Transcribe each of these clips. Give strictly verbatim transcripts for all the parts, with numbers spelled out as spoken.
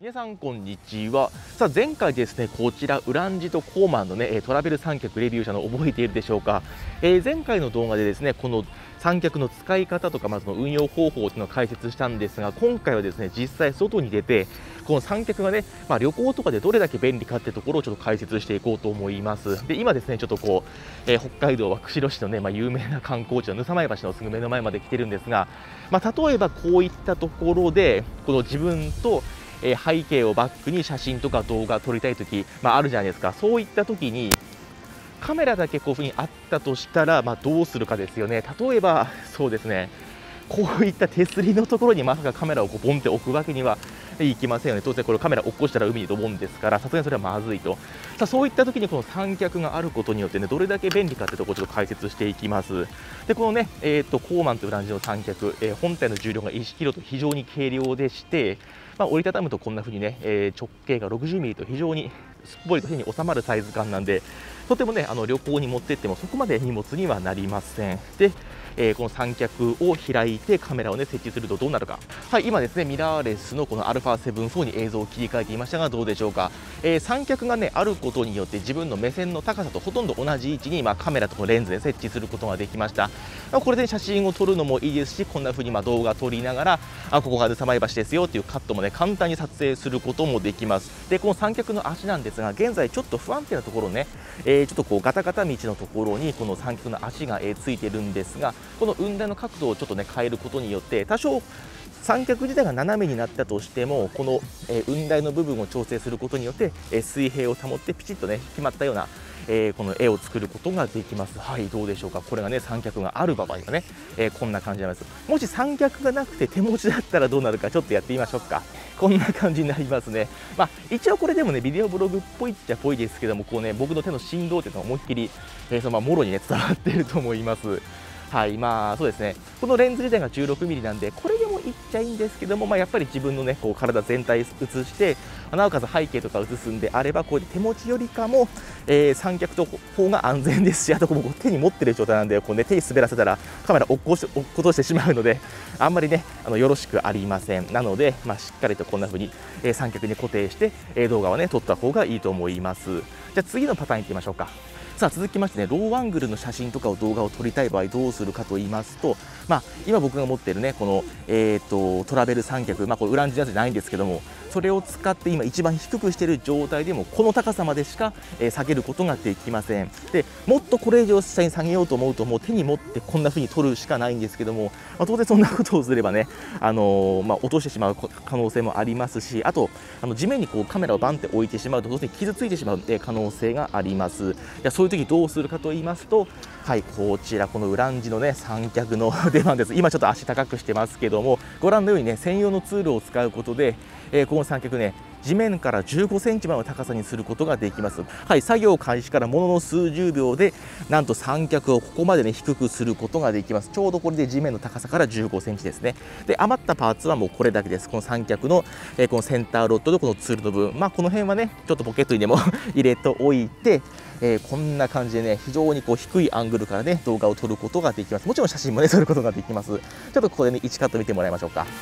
皆さんこんにちは。さあ前回ですね、こちらウランジとコーマンのねトラベル三脚レビューしたの覚えているでしょうか。えー、前回の動画でですね、この三脚の使い方とかまずの運用方法というのを解説したんですが、今回はですね実際外に出てこの三脚がね、まあ、旅行とかでどれだけ便利かってところをちょっと解説していこうと思います。で今ですねちょっとこう、えー、北海道は釧路市のね、まあ、有名な観光地の沼前橋のすぐ目の前まで来てるんですが、まあ、例えばこういったところでこの自分と背景をバックに写真とか動画撮りたいとき、まあ、あるじゃないですか。そういったときにカメラだけこういうふうにあったとしたら、まあ、どうするかですよね。例えばそうですね、こういった手すりのところにまさかカメラをこうボンって置くわけにはいきませんよね。当然これカメラ落っこしたら海にドボンですから、さすがにそれはまずいと。さあそういった時にこの三脚があることによってね、どれだけ便利かってところをちょっと解説していきます。でこのね、えー、とコーマンというブランジの三脚、えー、本体の重量がいちキロと非常に軽量でして、まあ、折りたたむとこんな風にね、えー、直径がろくじゅうミリと非常にすっぽりと手に収まるサイズ感なんで、とてもねあの旅行に持ってってもそこまで荷物にはなりません。でえー、この三脚を開いてカメラを、ね、設置するとどうなるか。はい、今ですねミラーレスのこの アルファセブンフォー に映像を切り替えていましたがどうでしょうか。えー、三脚が、ね、あることによって自分の目線の高さとほとんど同じ位置に、まあ、カメラとレンズで設置することができました。まあ、これで写真を撮るのもいいですし、こんな風にまあ動画を撮りながらあここが沼前橋ですよっていうカットも、ね、簡単に撮影することもできます。でこの三脚の足なんですが、現在ちょっと不安定なところね、えー、ちょっとこうガタガタ道のところにこの三脚の足が、えー、ついてるんですが、この雲台の角度をちょっとね変えることによって多少三脚自体が斜めになったとしても、この、えー、雲台の部分を調整することによって、えー、水平を保ってピチッとね決まったような、えー、この絵を作ることができます。はい、どうでしょうか。これがね三脚がある場合はね、えー、こんな感じになります。もし三脚がなくて手持ちだったらどうなるかちょっとやってみましょうか。こんな感じになりますね。まあ、一応これでもねビデオブログっぽいっちゃっぽいですけども、こうね僕の手の振動っていうのが思いっきり、えー、そのままもろにね伝わっていると思います。はい、まあそうですね、このレンズ自体がじゅうろくミリなんでこれでもいっちゃいいんですけども、まあ、やっぱり自分のねこう体全体映して、なおかつ背景とか映すんであればこうやって手持ちよりかも、えー、三脚の方が安全ですし、あとこう手に持ってる状態なんでこう、ね、手に滑らせたらカメラ落っこし落っことしてしまうので、あんまりねあのよろしくありません。なので、まあ、しっかりとこんな風に、えー、三脚に固定して、えー、動画はね撮った方がいいと思います。じゃあ次のパターンいってみましょうか。さあ続きましてね、ローアングルの写真とかを動画を撮りたい場合どうするかと言いますと、まあ、今僕が持っているねこの、えー、とトラベル三脚、まあ、これウランジのやつじゃないんですけども、それを使って今一番低くしている状態でもこの高さまでしか、えー、下げることができません。でもっとこれ以上下に下げようと思うともう手に持ってこんな風に撮るしかないんですけども、まあ、当然そんなことをすればね、あのーまあ、落としてしまう可能性もありますし、あとあの地面にこうカメラをバンって置いてしまうと当然傷ついてしまう可能性があります。じゃあそういう時どうするかと言いますと、はい、こちらこのウランジのね三脚の出番です。今ちょっと足高くしてますけども、ご覧のようにね専用のツールを使うことで、えー、この三脚ね地面からじゅうごセンチまでの高さにすることができます。はい、作業開始からものの数十秒でなんと三脚をここまでね低くすることができます。ちょうどこれで地面の高さからじゅうごセンチですね。で余ったパーツはもうこれだけです。この三脚の、えー、このセンターロッドとこのツールの部分、まあこの辺はねちょっとポケットにでも入れておいて、えー、こんな感じでね非常にこう低いアングルからね動画を撮ることができます。もちろん写真もね撮ることができます。ちょっとここでねいちカット見てもらいましょうか。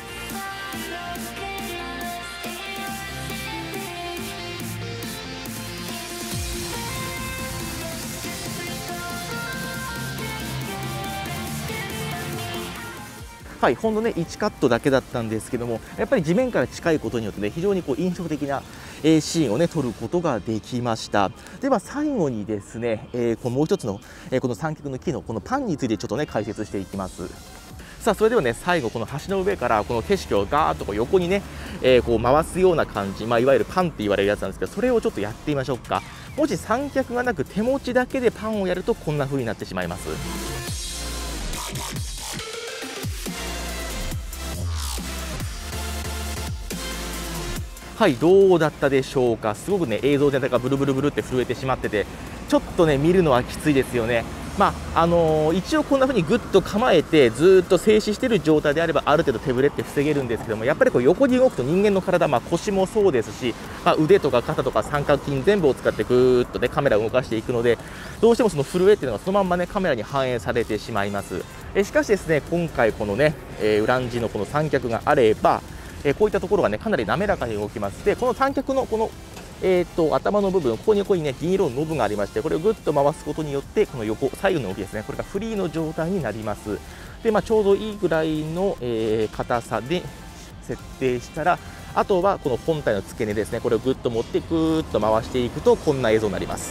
はい、ほんのねいちカットだけだったんですけども、やっぱり地面から近いことによってね非常にこう印象的な、えー、シーンをね撮ることができました。では最後にですね、えー、このもう一つの、えー、この三脚の機能、このパンについてちょっとね解説していきます。さあそれではね最後この橋の上からこの景色をガーッとこう横にね、えー、こう回すような感じ、まあ、いわゆるパンって言われるやつなんですけど、それをちょっとやってみましょうか。もし三脚がなく手持ちだけでパンをやるとこんな風になってしまいます。はい、どうだったでしょうか。すごくね映像全体がブルブルブルって震えてしまってて、ちょっとね見るのはきついですよね。まああのー、一応こんな風にぐっと構えてずっと静止している状態であればある程度手ぶれって防げるんですけども、やっぱりこう横に動くと人間の体、まあ、腰もそうですし、まあ、腕とか肩とか三角筋全部を使ってぐーっとねカメラを動かしていくので、どうしてもその震えっていうのがそのまんまねカメラに反映されてしまいます。えしかしですね今回このね、えー、ウランジのこの三脚があればえー、こういったところがねかなり滑らかに動きます。でこの三脚のこのえー、と頭の部分、ここに横にね銀色のノブがありまして、これをぐっと回すことによってこの横左右の動きですね、これがフリーの状態になります。で、まあ、ちょうどいいぐらいの、えー、硬さで設定したら、あとはこの本体の付け根ですね、これをぐっと持ってぐーっと回していくとこんな映像になります。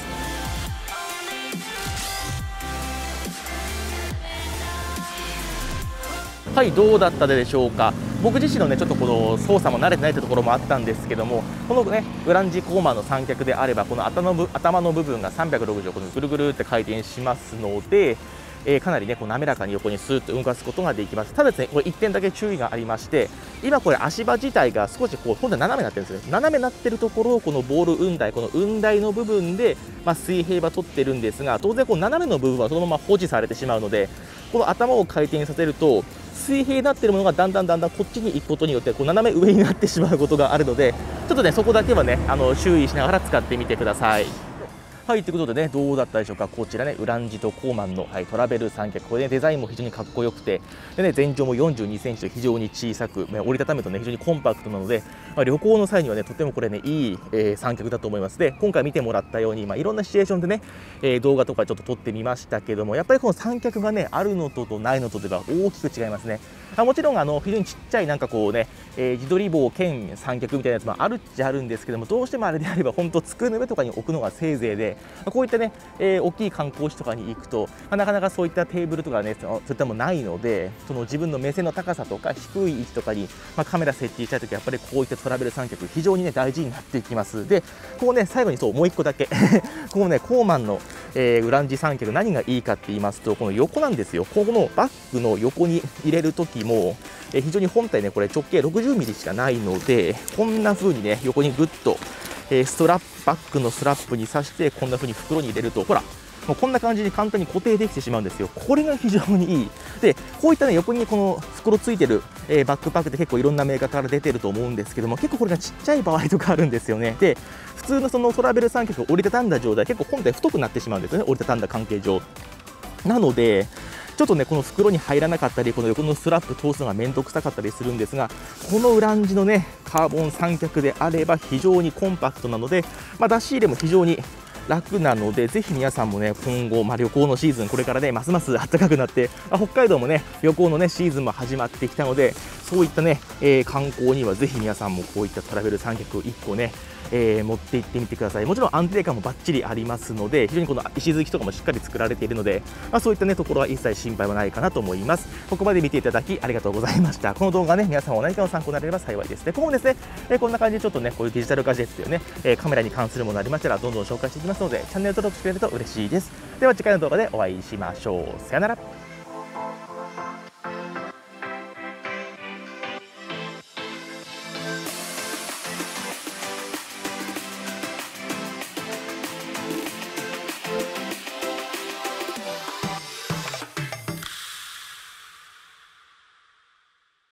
はい、どうだったでしょうか。僕自身のねちょっとこの操作も慣れてないというところもあったんですけども、このねウランジコーマンの三脚であればこの頭の部頭の部分がさんびゃくろくじゅうどこのぐるぐるって回転しますので、えー、かなりねこう滑らかに横にスーッと動かすことができます。ただですね、これいってんだけ注意がありまして、今これ足場自体が少しこう本来斜めになってるんですよ。斜めになってるところをこのボール雲台、この雲台の部分で、まあ、水平は取ってるんですが、当然こう斜めの部分はそのまま保持されてしまうので、この頭を回転させると水平になっているものがだんだんだんだんこっちに行くことによってこう斜め上になってしまうことがあるので、ちょっとねそこだけはねあの注意しながら使ってみてください。はい、ということでね、どうだったでしょうか。こちらね、ウランジとコーマンの、はい、トラベル三脚、これね、デザインも非常にかっこよくて、でね、全長もよんじゅうにセンチと非常に小さく、折りたたむとね、非常にコンパクトなので、まあ、旅行の際にはね、とてもこれね、いい、えー、三脚だと思います。で、今回見てもらったように、まあ、いろんなシチュエーションでね、えー、動画とかちょっと撮ってみましたけども、やっぱりこの三脚がね、あるのととないのとでは大きく違いますね。あもちろんあの非常にちっちゃいなんかこうね、えー、自撮り棒兼三脚みたいなやつもあるっちゃあるんですけども、どうしてもあれであれば本当机の上とかに置くのがせいぜいで、こういったね、えー、大きい観光地とかに行くと、まあ、なかなかそういったテーブルとかねそういったもないので、その自分の目線の高さとか低い位置とかに、まあ、カメラ設置したいときやっぱりこういったトラベル三脚非常にね大事になっていきます。でここね最後にそうもういっこだけこのねコーマンの、えー、ウランジ三脚何がいいかって言いますと、この横なんですよ。このバッグの横に入れるときもえー、非常に本体ねこれ直径ろくじゅうミリしかないので、こんな風にね横にぐっと、えー、ストラップバッグのストラップに刺してこんな風に袋に入れると、ほらもうこんな感じに簡単に固定できてしまうんですよ。これが非常にいい。でこういったね横にこの袋ついてる、えー、バックパックって結構いろんなメーカーから出てると思うんですけども、結構これがちっちゃい場合とかあるんですよね。で普通のそのトラベル三脚を折りたたんだ状態、結構本体太くなってしまうんですよね、折りたたんだ関係上。なのでちょっとねこの袋に入らなかったり、この横のストラップ通すのが面倒くさかったりするんですが、このウランジのねカーボン三脚であれば非常にコンパクトなので、まあ、出し入れも非常に楽なので、ぜひ皆さんもね今後、まあ、旅行のシーズンこれからねますます暖かくなって、まあ、北海道もね旅行のねシーズンも始まってきたので、そういったね、えー、観光にはぜひ皆さんもこういったトラベル三脚をいっこね、えー、持って行ってみてください。もちろん安定感もバッチリありますので、非常にこの石突きとかもしっかり作られているので、まあ、そういったねところは一切心配はないかなと思います。ここまで見ていただきありがとうございました。この動画ね皆さんも何かの参考になれれば幸いです。で今後もですね、えー、こんな感じでちょっとねこういうデジタルガジェットというね、えー、カメラに関するものありましたらどんどん紹介していきますので、チャンネル登録してくれると嬉しいです。では次回の動画でお会いしましょう。さよなら。